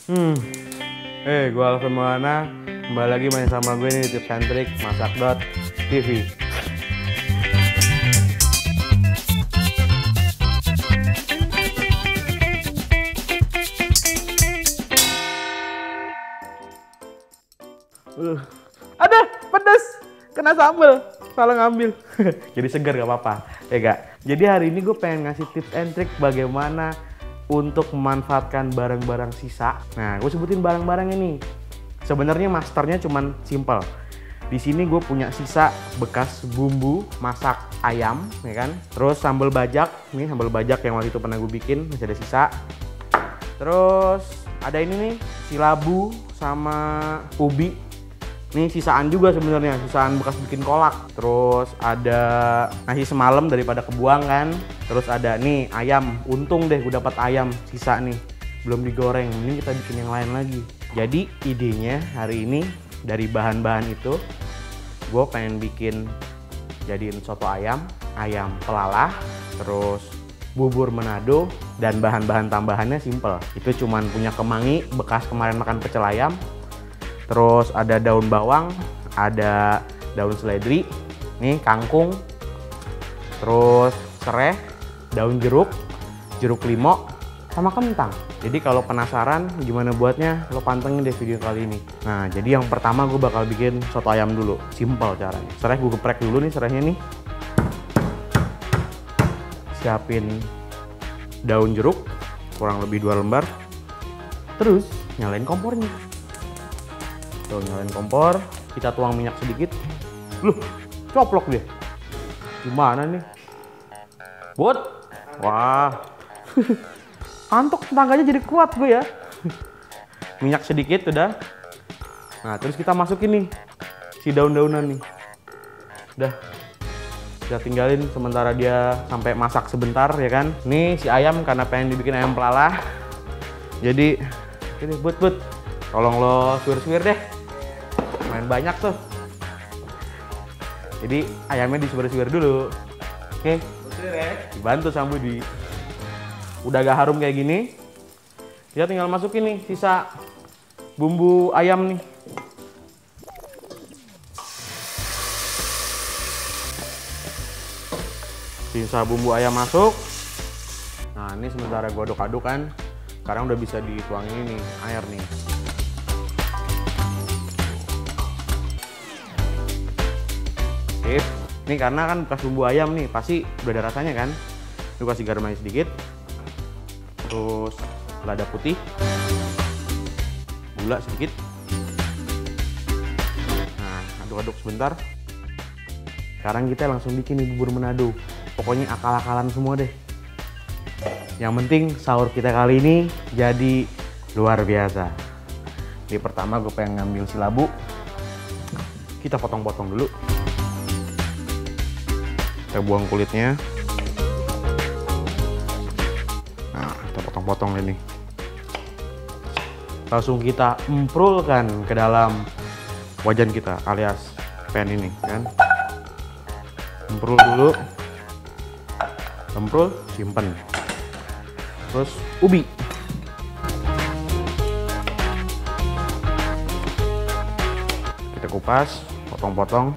Gue Alvin Maulana, kembali lagi main sama gue nih di Tips and Trik Masak.tv. Ada pedas, kena sambel, salah ngambil. Jadi segar gak apa-apa, ya gak? Jadi hari ini gue pengen ngasih tips and trik bagaimana untuk memanfaatkan barang-barang sisa. Nah, gue sebutin barang-barang ini. Sebenarnya masternya cuman simple. Di sini gue punya sisa bekas bumbu masak ayam, ya kan? Terus sambal bajak, nih sambal bajak yang waktu itu pernah gue bikin, masih ada sisa. Terus ada ini nih, silabu sama ubi. Ini sisaan juga sebenarnya, sisaan bekas bikin kolak. Terus ada nasi semalam daripada kebuang kan. Terus ada nih ayam, untung deh gue dapat ayam sisa nih, belum digoreng. Ini kita bikin yang lain lagi. Jadi idenya hari ini dari bahan-bahan itu gue pengen bikin jadiin soto ayam, ayam pelalah, terus bubur Manado, dan bahan-bahan tambahannya simple. Itu cuman punya kemangi bekas kemarin makan pecel ayam. Terus ada daun bawang, ada daun seledri, nih kangkung, terus serai, daun jeruk, jeruk limau, sama kentang. Jadi kalau penasaran gimana buatnya, lo pantengin deh video kali ini. Nah, jadi yang pertama gue bakal bikin soto ayam dulu. Simple caranya. Serai gue geprek dulu nih serainya nih. Siapin daun jeruk, kurang lebih 2 lembar. Terus nyalain kompornya. Tuh, nyalain kompor, kita tuang minyak sedikit. Loh, coplok dia. Gimana nih? Bot? Wah. Kantok tetangganya jadi kuat gue ya. Minyak sedikit udah. Nah, terus kita masukin nih si daun-daunan nih. Udah. Kita tinggalin sementara dia sampai masak sebentar ya kan. Nih si ayam karena pengen dibikin ayam pelalah. Jadi, ini but. Tolong lo suwir-suwir deh. Main banyak tuh. Jadi ayamnya disuwir-suwir dulu. Oke. Dibantu sama Budi. Udah agak harum kayak gini. Kita tinggal masukin nih sisa bumbu ayam nih. Sisa bumbu ayam masuk. Nah, ini sementara gue aduk-aduk kan. Sekarang udah bisa dituangin ini air nih. Sip. Ini karena kan bekas bumbu ayam nih, pasti udah ada rasanya kan. Lu kasih garam aja sedikit. Terus lada putih. Gula sedikit. Nah, aduk-aduk sebentar. Sekarang kita langsung bikin nih bubur Manado. Pokoknya akal-akalan semua deh. Yang penting sahur kita kali ini jadi luar biasa. Jadi pertama gue pengen ngambil silabu. Kita potong-potong dulu. Kita buang kulitnya. Nah, kita potong-potong ini. Langsung kita emprulkan ke dalam wajan kita alias pan ini kan. Emprul dulu. Emprul, simpen. Terus ubi. Kita kupas, potong-potong.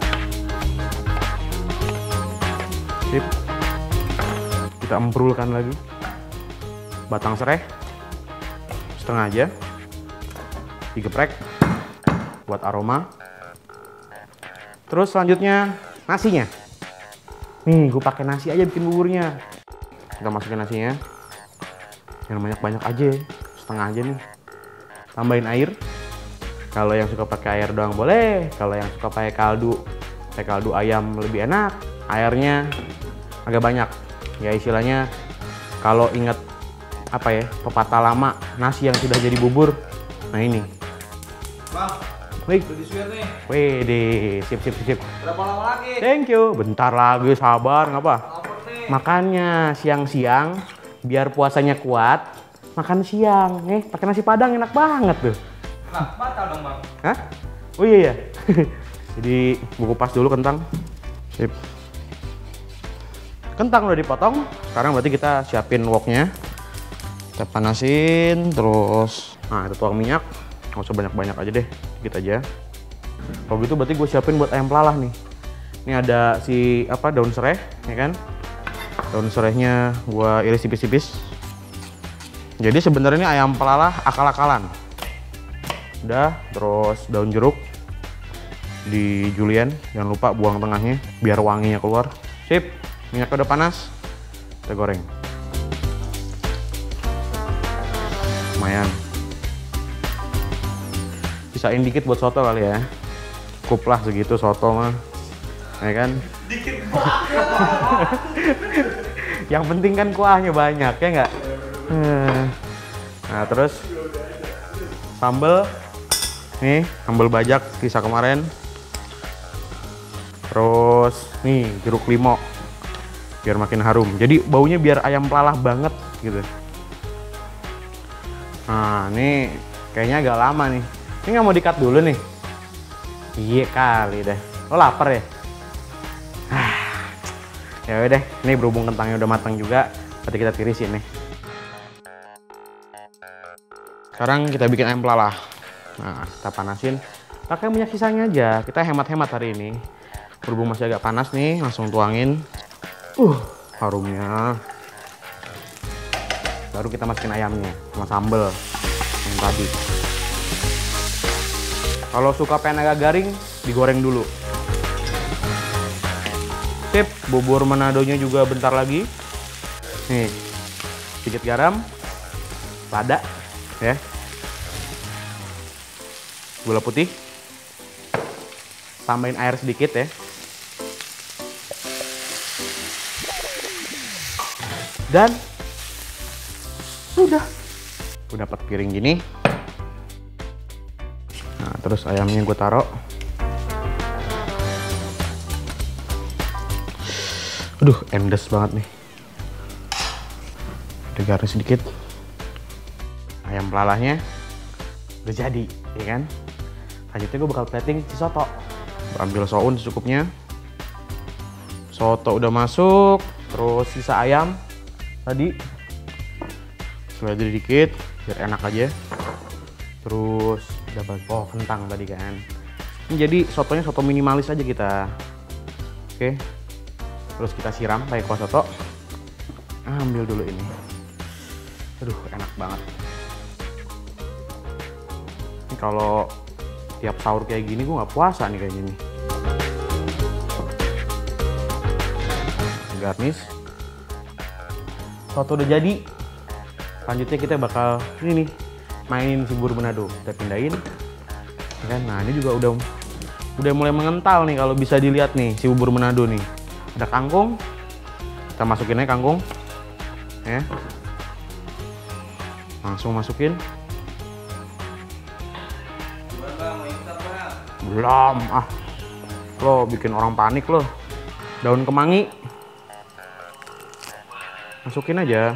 Sip. Kita emprulkan lagi. Batang serai setengah aja. Digeprek buat aroma. Terus selanjutnya nasinya. Nih, gue pakai nasi aja bikin buburnya. Kita masukin nasinya. Yang banyak-banyak aja, setengah aja nih. Tambahin air. Kalau yang suka pakai air doang boleh. Kalau yang suka pakai kaldu ayam lebih enak. Airnya agak banyak. Ya istilahnya kalau ingat apa ya, pepatah lama, nasi yang sudah jadi bubur. Nah ini. Bang, wih, udah disuir nih. Wede, sip. Berapa lama lagi? Thank you. Bentar lagi, sabar, ngapa? Lapar nih. Makanya siang-siang biar puasanya kuat, makan siang. Pakai nasi Padang enak banget tuh. Nah, batal dong bang. Hah? Oh iya. Jadi gue kupas dulu kentang. Sip. Kentang udah dipotong. Sekarang berarti kita siapin woknya. Kita panasin, terus Nah, itu tuang minyak. Nggak usah banyak-banyak aja deh, dikit aja. Kalau gitu berarti gue siapin buat ayam pelalah nih. Ini ada si daun serai, ya kan? Daun serainya gue iris tipis-tipis. Jadi sebenarnya ini ayam pelalah akal-akalan. Udah, terus daun jeruk di julienne, jangan lupa buang tengahnya biar wanginya keluar. Sip, minyaknya udah panas, kita goreng. Lumayan. Sisain dikit buat soto kali ya. Cukup lah segitu soto mah, ya kan? Dikit banget. Yang penting kan kuahnya banyak, ya nggak? Nah, terus sambal. Nih, sambal bajak sisa kemarin. Terus nih jeruk limau biar makin harum. Jadi baunya biar ayam pelalah banget gitu. Nah, ini kayaknya agak lama nih. Ini nggak mau di-cut dulu nih? Iya kali deh. Lo lapar ya? Ya udah, ini berhubung kentangnya udah matang juga, berarti kita tirisin nih. Sekarang kita bikin ayam pelalah. Nah, kita panasin. Pakai minyak sisanya aja. Kita hemat-hemat hari ini. Berhubung masih agak panas nih, langsung tuangin. Harumnya. Baru kita masukin ayamnya sama sambal yang tadi. Kalau suka pengen agak garing, digoreng dulu. Sip, bubur Manadonya juga bentar lagi. Nih, sedikit garam, lada, ya. Gula putih. Tambahin air sedikit ya. Dan sudah. Gue dapat piring gini. Nah, terus ayamnya gue taruh. Aduh, endes banget nih. Ada garis sedikit. Ayam pelalahnya udah jadi, ya kan? Selanjutnya gue bakal plating si soto. Ambil soun secukupnya. Soto udah masuk, terus sisa ayam tadi slider dikit biar enak aja. Terus dapat kentang tadi kan. Ini jadi sotonya soto minimalis aja kita. Oke. Terus kita siram pakai kuah soto. Ambil dulu ini. Aduh, enak banget. Ini kalau tiap sahur kayak gini gue nggak puasa nih kayak gini. Garnish. Soto udah jadi. Selanjutnya kita bakal ini nih, mainin si bubur Manado. Kita pindahin. Kan? Nah, ini juga udah mulai mengental nih kalau bisa dilihat nih si bubur Manado nih. Ada kangkung. Kita masukin aja kangkung. Ya. Langsung masukin. Belum, lo bikin orang panik lo. Daun kemangi masukin aja.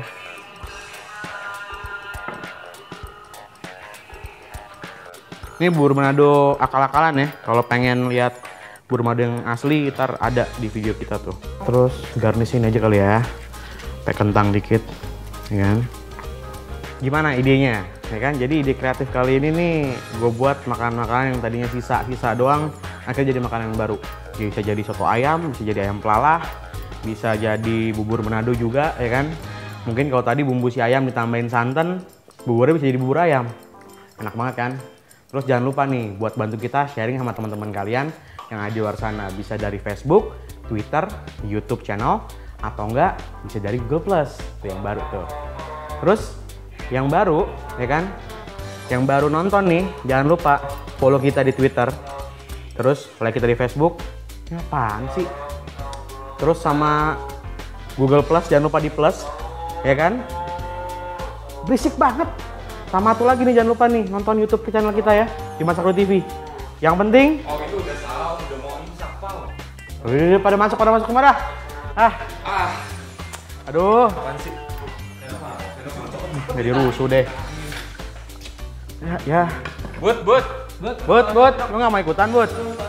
Ini bubur Manado akal-akalan ya. Kalau pengen lihat bubur Manado yang asli, ntar ada di video kita tuh. Terus garnishin aja kali ya, pakai kentang dikit, ya kan? Gimana idenya? Ya kan? Jadi ide kreatif kali ini nih, gue buat makanan-makanan yang tadinya sisa-sisa doang, akhirnya jadi makanan yang baru. Bisa jadi soto ayam, bisa jadi ayam pelalah, bisa jadi bubur Manado juga, ya kan? Mungkin kalau tadi bumbu si ayam ditambahin santan, buburnya bisa jadi bubur ayam. Enak banget kan? Terus jangan lupa nih, buat bantu kita sharing sama teman-teman kalian yang ada di luar sana. Bisa dari Facebook, Twitter, YouTube channel, atau enggak bisa dari Google Plus. Itu yang baru tuh. Terus yang baru, ya kan? Yang baru nonton nih, jangan lupa follow kita di Twitter. Terus like kita di Facebook. Ini apaan sih? Terus sama Google Plus, jangan lupa di plus, ya kan? Berisik banget. Sama satu lagi nih, jangan lupa nih nonton YouTube channel kita ya, Dimas Sakro TV. Yang penting. Oh itu udah salah, udah mau imsak pal. Pada masuk kemana? Aduh. Apaan sih? Jadi rusuh deh. Ya. Bud. Lu nggak mau ikutan, Bud?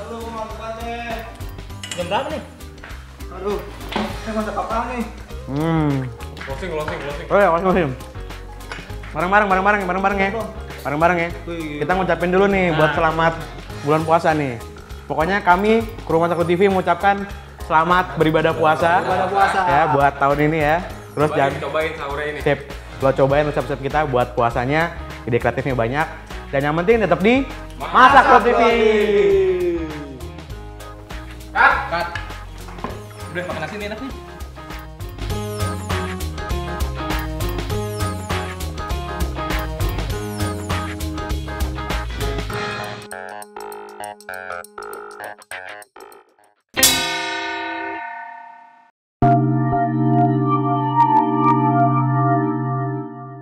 Jam berapa nih? Aduh, saya masak apa nih? Closing. Oh ya, closing. Bareng-bareng ya. bareng-bareng ya. Wih. Kita ngucapin dulu nih buat selamat bulan puasa nih. Pokoknya kami kru Masaku TV mengucapkan selamat beribadah puasa. Beribadah puasa. Ya buat tahun ini ya. Terus jangan cobain sahurnya ini. sip. Lo cobain resep-resep kita buat puasanya, ide kreatifnya banyak. Dan yang penting tetap di Masaku TV. Cut. Udah makan nasi ini enak nih.